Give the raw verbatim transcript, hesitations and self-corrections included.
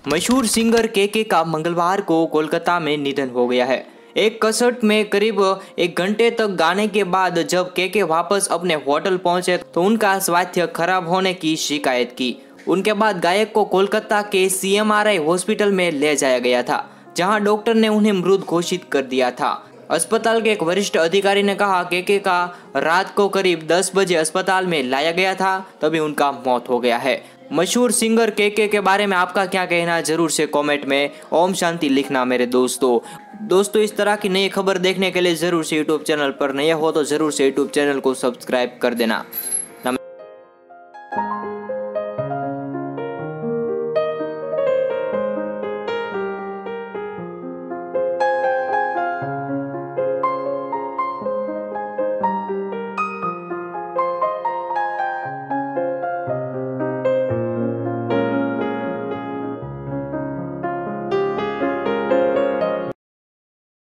मशहूर सिंगर केके का मंगलवार को कोलकाता में निधन हो गया है। एक कसरत में करीब एक घंटे तक गाने के बाद जब केके वापस अपने होटल पहुंचे तो उनका स्वास्थ्य खराब होने की शिकायत की। उनके बाद गायक को कोलकाता के सीएमआरआई हॉस्पिटल में ले जाया गया था, जहां डॉक्टर ने उन्हें मृत घोषित कर दिया था। अस्पताल के एक वरिष्ठ अधिकारी ने कहा केके का रात को करीब दस बजे अस्पताल में लाया गया था, तभी उनका मौत हो गया है। मशहूर सिंगर केके के बारे में आपका क्या कहना है, जरूर से कमेंट में ओम शांति लिखना मेरे दोस्तों। दोस्तों इस तरह की नई खबर देखने के लिए जरूर से यूट्यूब चैनल पर नए हो तो जरूर से यूट्यूब चैनल को सब्सक्राइब कर देना।